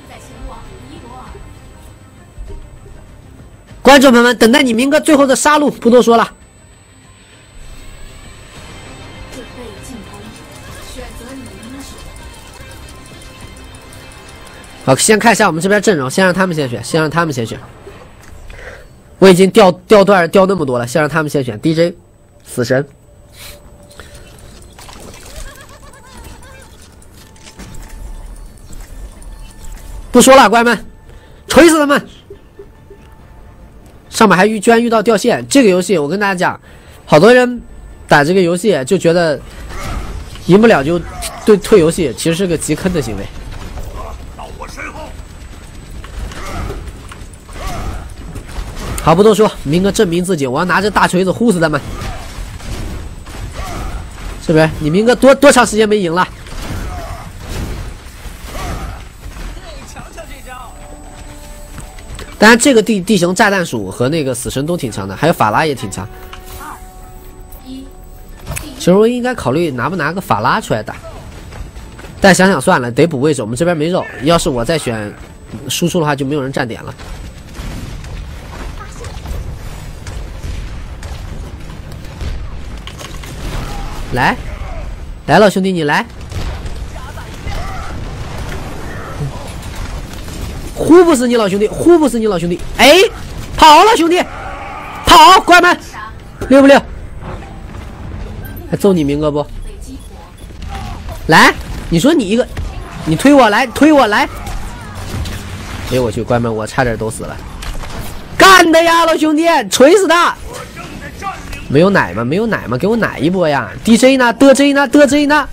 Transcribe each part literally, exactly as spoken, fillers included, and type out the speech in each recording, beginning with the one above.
观众朋友们，等待你明哥最后的杀戮，不多说了。好，先看一下我们这边阵容，先让他们先选，先让他们先选。我已经掉掉段掉那么多了，先让他们先选。D J， 死神。不说了，乖们，锤死他们！上面还遇居然遇到掉线，这个游戏我跟大家讲，好多人打这个游戏就觉得赢不了就对退游戏，其实是个极坑的行为。好，不多说，明哥证明自己，我要拿着大锤子呼死他们，是不是？你明哥多多长时间没赢了？当然，这个地地形炸弹鼠和那个死神都挺强的，还有法拉也挺强。其实我应该考虑拿不拿个法拉出来打，但想想算了，得补位置，我们这边没肉。要是我再选输出的话，就没有人站点了。来，来了，兄弟，你来。呼不死你老兄弟，呼不死你老兄弟！哎，跑了兄弟，跑，乖们，溜不溜？还揍你明哥不？来，你说你一个，你推我来，推我来！哎呦我去，乖们，我差点都死了，干的呀，老兄弟，锤死他！没有奶吗？没有奶吗？给我奶一波呀 ！D J 呢 ？D J 呢 ？D J 呢？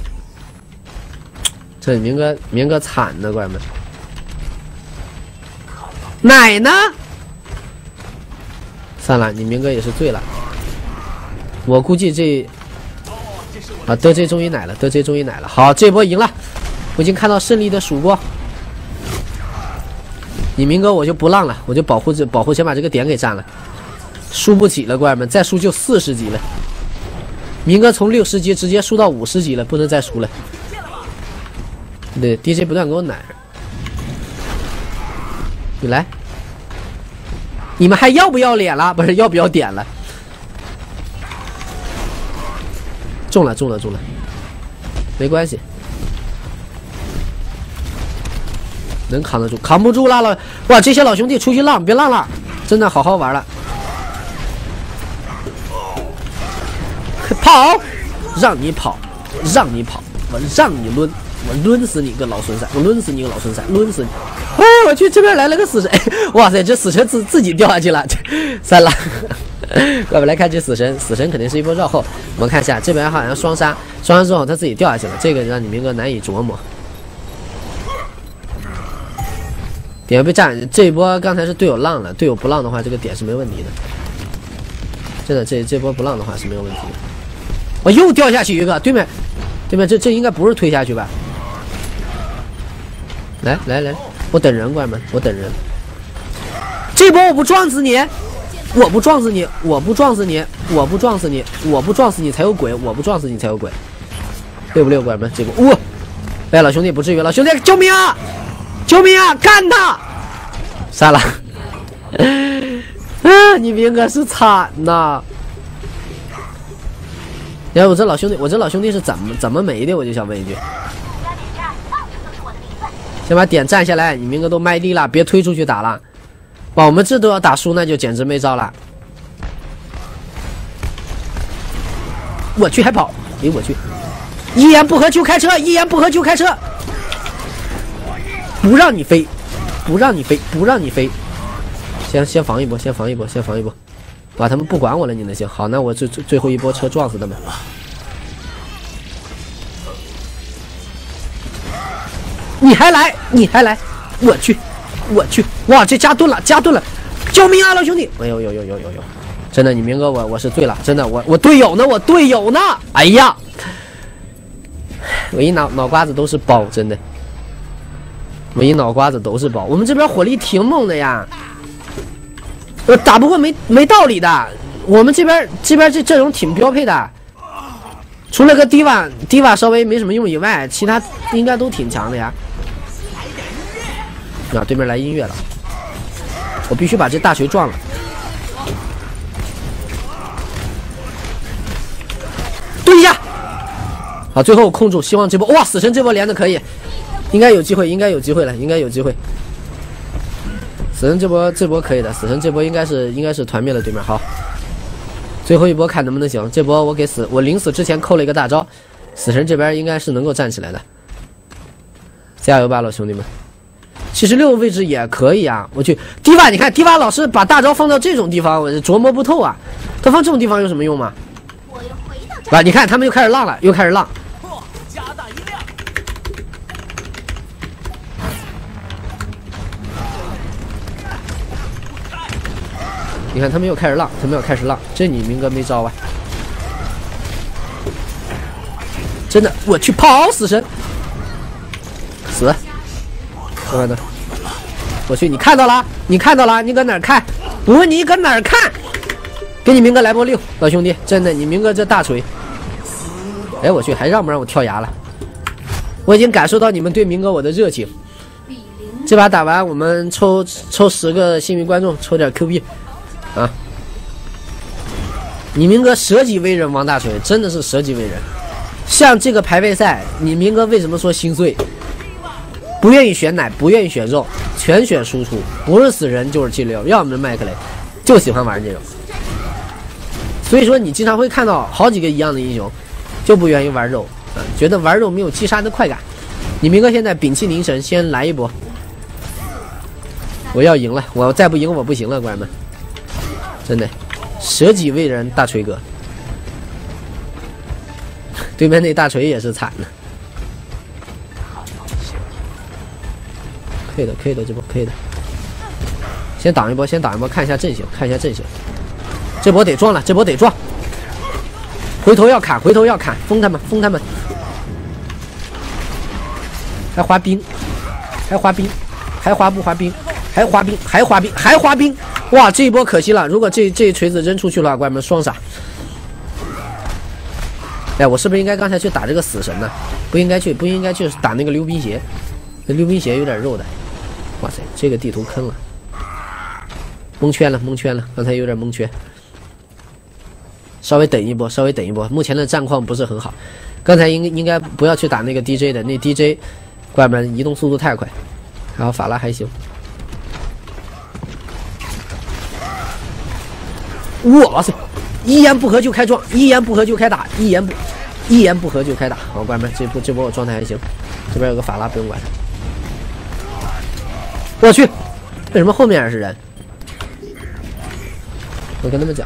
这明哥，明哥惨的，乖们。奶呢？算了，你明哥也是醉了。我估计这啊，德 J 终于奶了，德 J 终于奶了。好，这波赢了，我已经看到胜利的曙光。你明哥我就不浪了，我就保护这保护，先把这个点给占了。输不起了，乖们，再输就四十级了。明哥从六十级直接输到五十级了，不能再输了。对 ，D J 不断给我奶。你来，你们还要不要脸了？不是要不要点了？中了，中了，中了，没关系，能扛得住，扛不住了了！哇，这些老兄弟出去浪，别浪了，真的好好玩了。跑，让你跑，让你跑，我让你抡，我抡死你个老孙仔，我抡死你个老孙仔，抡死你！哎，我去，这边来了个死神！哇塞，这死神自自己掉下去了，算了。我们来看这死神，死神肯定是一波绕后。我们看一下这边好像双杀，双杀之后他自己掉下去了，这个让你明哥难以琢磨。点被占，这一波刚才是队友浪了，队友不浪的话，这个点是没问题的。真的，这这波不浪的话是没有问题的。我又掉下去一个，对面，对面，这这应该不是推下去吧？来来来，我等人，乖们，我等人。这波我不撞死你，我不撞死你，我不撞死你，我不撞死你，我不撞死你才有鬼，我不撞死你才有鬼，对不对，乖们？这波，哇！哎，老兄弟不至于，老兄弟救命啊！救命啊！干他！杀了！啊，你明哥是惨呐！然后我这老兄弟，我这老兄弟是怎么怎么没的？我就想问一句。先把点占下来，你明哥都卖力了，别推出去打了。哇，我们这都要打输，那就简直没招了。我去，还跑！哎，我去！一言不合就开车，一言不合就开车，不让你飞，不让你飞，不让你飞。先先防一波，先防一波，先防一波。哇，他们不管我了，你能行？好，那我最最最后一波车撞死他们。你还来，你还来！我去，我去！哇，这加盾了，加盾了！救命啊，老兄弟！哎呦呦呦呦呦呦！真的，你明哥我我是醉了，真的，我我队友呢？我队友呢？哎呀，我一脑脑瓜子都是包，真的，我一脑瓜子都是包。我们这边火力挺猛的呀，我打不过没没道理的。我们这边这边这阵容挺标配的。除了个迪瓦迪瓦稍微没什么用以外，其他应该都挺强的呀。 啊，对面来音乐了，我必须把这大锤撞了。对一下，好，最后我控住，希望这波哇，死神这波连的可以，应该有机会，应该有机会了，应该有机会。死神这波这波可以的，死神这波应该是应该是团灭了对面。好，最后一波看能不能行。这波我给死我临死之前扣了一个大招，死神这边应该是能够站起来的。加油吧，老兄弟们！七十六位置也可以啊，我去迪瓦，你看迪瓦老师把大招放到这种地方，我琢磨不透啊。他放这种地方有什么用吗？啊，你看他们又开始浪了，又开始浪。 加大音量。 你看他们又开始浪，他们又开始浪，这你明哥没招啊！真的，我去跑死神，死！我看到，我去，你看到了？你看到了？你搁哪儿看？我问你搁哪儿看？给你明哥来波六，老兄弟，真的，你明哥这大锤！哎，我去，还让不让我跳崖了？我已经感受到你们对明哥我的热情。这把打完，我们抽抽十个幸运观众，抽点 Q 币。啊！你明哥舍己为人，王大锤真的是舍己为人。像这个排位赛，你明哥为什么说心碎？不愿意选奶，不愿意选肉，全选输出，不是死人就是 G 六，要么麦克雷，就喜欢玩这种。所以说你经常会看到好几个一样的英雄，就不愿意玩肉啊，觉得玩肉没有击杀的快感。你明哥现在屏气凝神，先来一波。我要赢了，我再不赢我不行了，官们。真的，舍己为人，大锤哥。对面那大锤也是惨的。可以的，可以的，这波可以的。先挡一波，先挡一波，看一下阵型，看一下阵型。这波得撞了，这波得撞。回头要砍，回头要砍，封他们，封他们。还滑冰，还滑冰，还滑不滑冰？还滑冰，还滑冰，还滑冰！哇，这一波可惜了。如果这这一锤子扔出去了，怪们双杀。哎，我是不是应该刚才去打这个死神呢？不应该去，不应该去打那个溜冰鞋。那溜冰鞋有点肉的。哇塞，这个地图坑了，蒙圈了，蒙圈了。刚才有点蒙圈。稍微等一波，稍微等一波。目前的战况不是很好。刚才应应该不要去打那个 D J 的，那 D J 怪们移动速度太快。然后法拉还行。哇塞！一言不合就开撞，一言不合就开打，一言不一言不合就开打。好，关门。这波这波我状态还行，这边有个法拉，不用管他。我去，为什么后面也是人？我跟他们讲，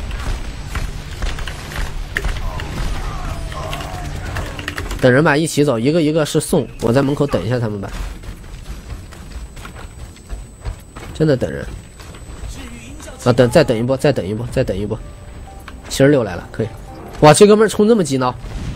等人吧，一起走，一个一个是送，我在门口等一下他们吧。真的等人。啊，等再等一波，再等一波，再等一波，七十六来了，可以。哇，这哥们儿冲这么急呢？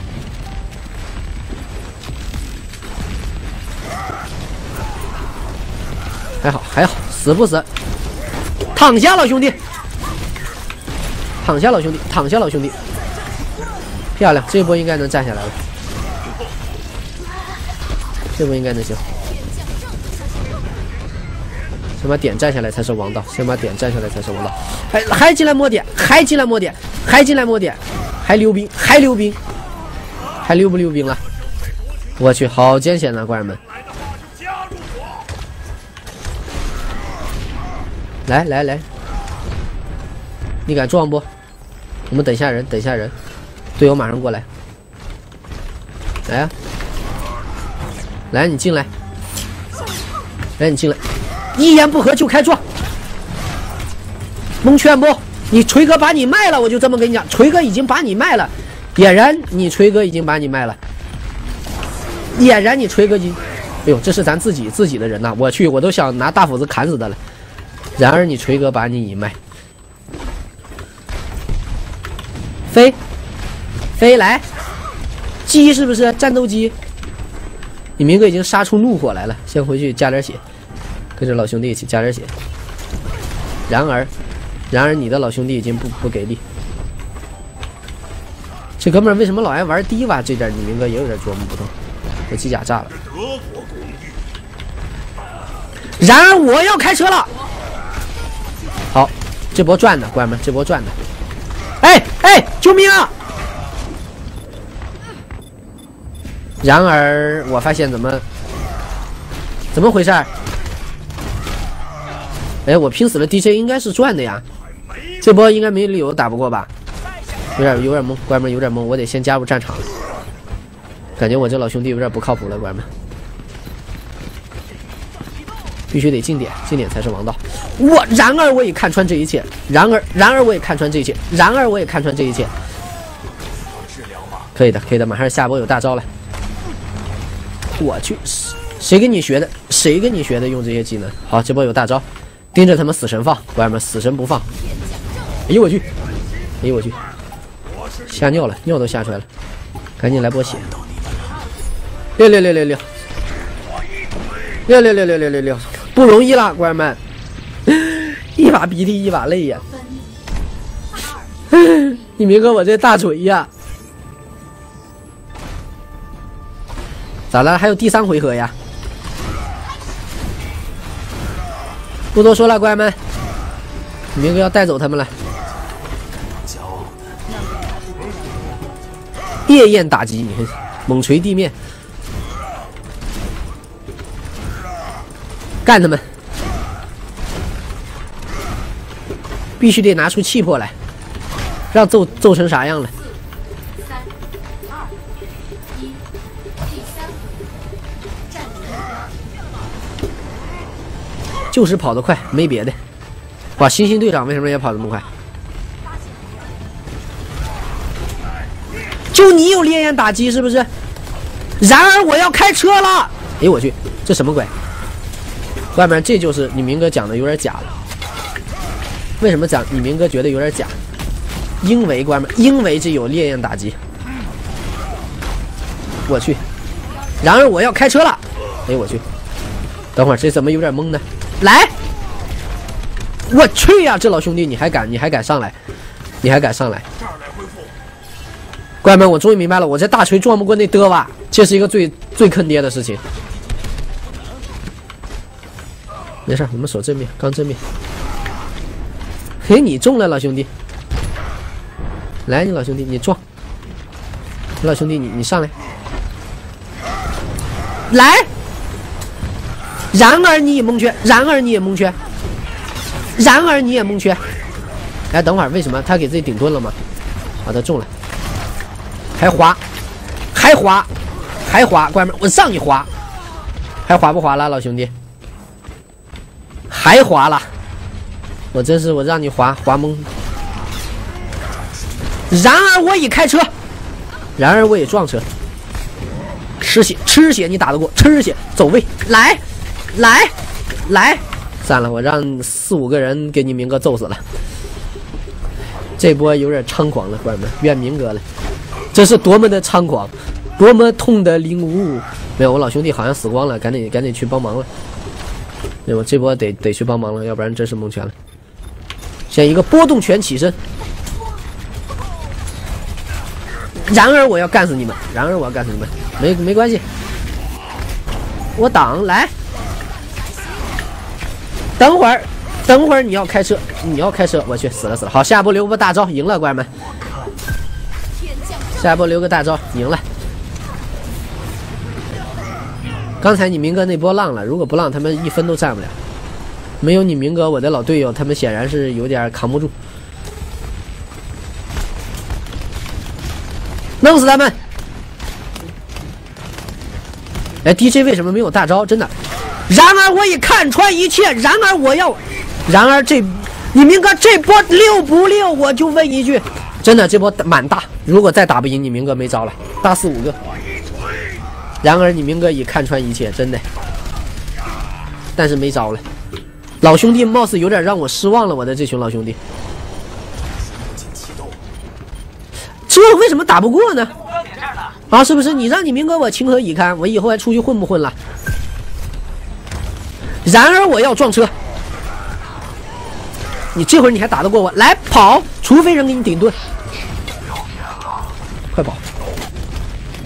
还好还好，死不死？躺下了，兄弟！躺下了，兄弟！躺下了，兄弟！漂亮，这波应该能站下来了。这波应该能行。先把点站下来才是王道，先把点站下来才是王道。还还进来摸点，还进来摸点，还进来摸点，还溜冰，还溜冰，还溜不溜冰了？我去，好艰险啊，官人们！来来来，你敢撞不？我们等下人，等下人，队友马上过来。来呀、啊，来你进来，来你进来。一言不合就开撞，蒙圈不？你锤哥把你卖了，我就这么跟你讲，锤哥已经把你卖了，俨然你锤哥已经把你卖了，俨然你锤哥已经，哎呦，这是咱自己自己的人呐、啊！我去，我都想拿大斧子砍死他了。然而你锤哥把你已卖，飞飞来，鸡是不是战斗机？你明哥已经杀出怒火来了，先回去加点血。跟着老兄弟一起加点血。然而，然而你的老兄弟已经不不给力。这哥们儿为什么老爱玩低瓦？这点你明哥也有点琢磨不透。我机甲炸了。 然而我要开车了。好，这波赚的，关门，这波赚的。哎哎，救命啊！然而我发现怎么怎么回事？哎，我拼死了 D J 应该是赚的呀，这波应该没理由打不过吧？有点有点懵，关门有点懵，我得先加入战场了。感觉我这老兄弟有点不靠谱了，关门。必须得进点，进点才是王道。我然而我也看穿这一切，然而然而我也看穿这一切，然而我也看穿这一切。可以的，可以的，马上下波有大招了。我去，谁跟你学的？谁跟你学的用这些技能？好，这波有大招，盯着他们死神放，乖们，死神不放。哎呦我去，哎呦我去，吓尿了，尿都吓出来了，赶紧来波血。六六六六六，六六六六六六六。不容易了，乖儿们，一把鼻涕一把泪呀！你明哥我这大锤呀！咋了？还有第三回合呀！不多说了，乖儿们，你明哥要带走他们了。烈焰打击，你看，猛锤地面。干他们！必须得拿出气魄来，让揍揍成啥样了？三、二、一，第三就是跑得快，没别的。哇，星星队长为什么也跑这么快？就你有烈焰打击是不是？然而我要开车了！哎我去，这什么鬼？外面这就是你明哥讲的有点假了。为什么讲你明哥觉得有点假？因为关门，因为这有烈焰打击。我去，然而我要开车了。哎我去，等会儿这怎么有点懵呢？来，我去呀！这老兄弟你还敢你还敢上来？你还敢上来？关门，我终于明白了，我这大锤撞不过那德瓦，这是一个最最坑爹的事情。没事，我们守正面，刚正面。嘿，你中了，老兄弟！来，你老兄弟，你撞！老兄弟，你你上来！来！然而你也蒙圈，然而你也蒙圈，然而你也蒙圈。哎，等会儿，为什么他给自己顶盾了吗？好的，中了，还滑，还滑，还滑，关门，我让你滑，还滑不滑了，老兄弟？还滑了，我真是我让你滑滑懵。然而我也开车，然而我也撞车，吃血吃血你打得过，吃血走位，来来来，算了，我让四五个人给你明哥揍死了。这波有点猖狂了，关门，怨明哥了，这是多么的猖狂，多么痛的领悟。没有，我老兄弟好像死光了，赶紧赶紧去帮忙了。对吧？这波得得去帮忙了，要不然真是蒙圈了。先一个波动拳起身，然而我要干死你们，然而我要干死你们，没没关系，我挡来。等会儿，等会儿你要开车，你要开车，我去死了死了。好，下一波留个大招，赢了，乖们。下一波留个大招，赢了。刚才你明哥那波浪了，如果不浪，他们一分都占不了。没有你明哥，我的老队友，他们显然是有点扛不住。弄死他们！哎 ，D J 为什么没有大招？真的。然而我也看穿一切，然而我要，然而这，你明哥这波溜不溜？我就问一句，真的这波满大，如果再打不赢，你明哥没招了，大四五个。然而你明哥已看穿一切，真的，但是没招了。老兄弟貌似有点让我失望了，我的这群老兄弟。这为什么打不过呢？啊，是不是你让你明哥我情何以堪？我以后还出去混不混了？然而我要撞车，你这会儿你还打得过我？来跑，除非人给你顶盾，快跑！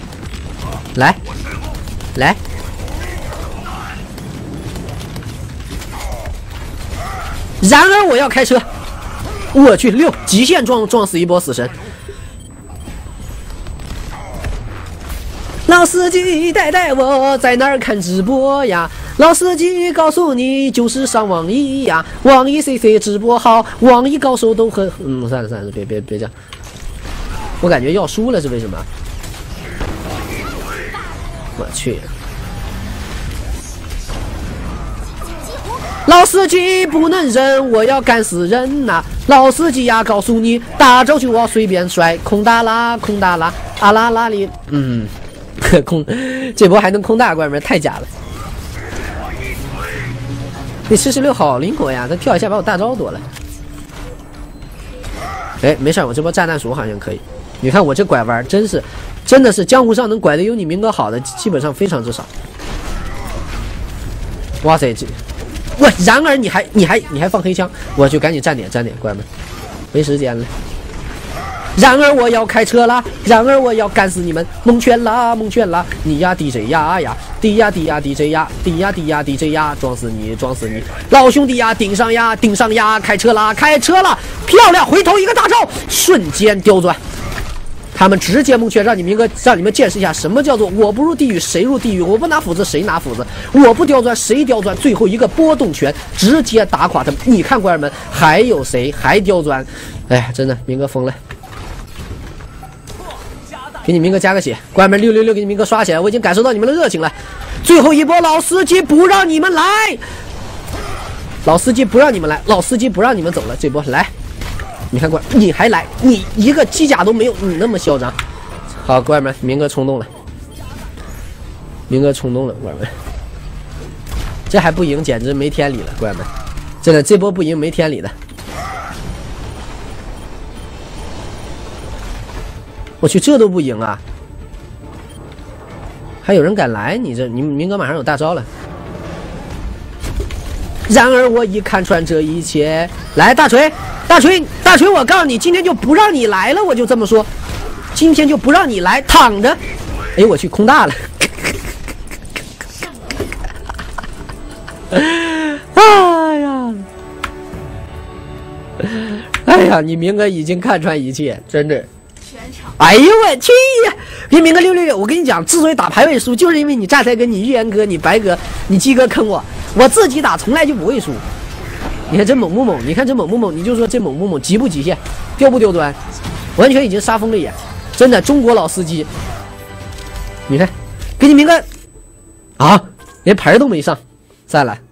来。来， 然而我要开车，我去六极限撞撞死一波死神。老司机带带我在哪儿看直播呀？老司机告诉你就是上网易呀，网易 C C 直播好，网易高手都很……嗯，算了算了，别别别这样，我感觉要输了是为什么？我去！老司机不能忍，我要干死人呐、啊！老司机呀，告诉你，大招就我随便甩，空大啦，空大啦，啊啦啦哩，嗯。空，这波还能空大，怪不得太假了。那四十六好灵活呀，他跳一下把我大招夺了。哎，没事，我这波炸弹鼠好像可以。你看我这拐弯，真是，真的是江湖上能拐的有你明哥好的，基本上非常之少。哇塞，这，喂！然而你还你还你还放黑枪，我就赶紧站点站点，乖们，没时间了。然而我要开车啦，然而我要干死你们，蒙圈啦，蒙圈啦！你呀 D J 呀呀，滴呀滴呀 D J 呀，滴呀滴呀 D J 呀，撞死你，撞死你！老兄弟呀，顶上呀，顶上呀，开车啦，开车啦！漂亮，回头一个大招，瞬间刁钻。他们直接蒙圈，让你明哥，让你们见识一下什么叫做我不入地狱谁入地狱，我不拿斧子谁拿斧子，我不刁钻谁刁钻，最后一个波动拳直接打垮他们。你看，乖儿们，还有谁还刁钻？哎呀，真的，明哥疯了。给你明哥加个血，乖们六六六，给你明哥刷起来！我已经感受到你们的热情了。最后一波，老司机不让你们来，老司机不让你们来，老司机不让你们走了。这波来，你看乖，你还来，你一个机甲都没有，你那么嚣张。好，乖们，明哥冲动了，明哥冲动了，乖们，这还不赢，简直没天理了，乖们，真的这波不赢没天理的。我去，这都不赢啊！还有人敢来？你这，你明哥马上有大招了。然而我已看穿这一切，来大锤，大锤，大锤！我告诉你，今天就不让你来了，我就这么说，今天就不让你来，躺着。哎，我去，空大了！哎呀，哎呀，你明哥已经看穿一切，真的。哎呦我去呀！给明哥六六六，我跟你讲，之所以打排位输，就是因为你榨菜哥、你预言哥、你白哥、你鸡哥坑我，我自己打从来就不会输。你看这猛不猛？你看这猛不猛？你就说这猛不猛？极不极限？刁不刁钻？完全已经杀疯了眼，真的中国老司机。你看，给你明哥啊，连牌都没上，再来。